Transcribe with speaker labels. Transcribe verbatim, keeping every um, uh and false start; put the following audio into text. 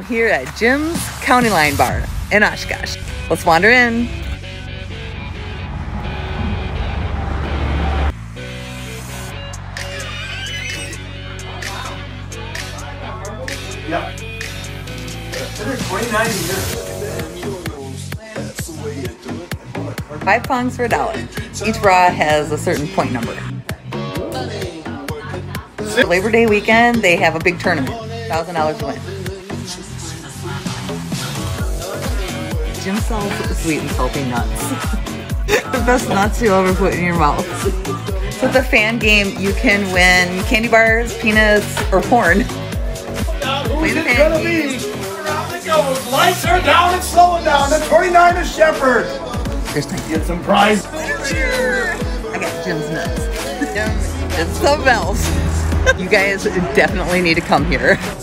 Speaker 1: I'm here at Jim's County Line Bar in Oshkosh. Let's wander in.
Speaker 2: Yep. twenty-nine years.
Speaker 1: Five pongs for a dollar. Each bra has a certain point number. For Labor Day weekend, they have a big tournament. one thousand dollars to win. Jim sells sweet and salty nuts. The best nuts you'll ever put in your mouth. So with the fan game, you can win candy bars, peanuts, or corn.
Speaker 2: Who's it gonna be? Around it goes. Lights are down and slowing down. The twenty-nine is Shepherd.
Speaker 1: Here's my
Speaker 2: Get some prize.
Speaker 1: I got Jim's nuts. Jim, it's something else. You guys definitely need to come here.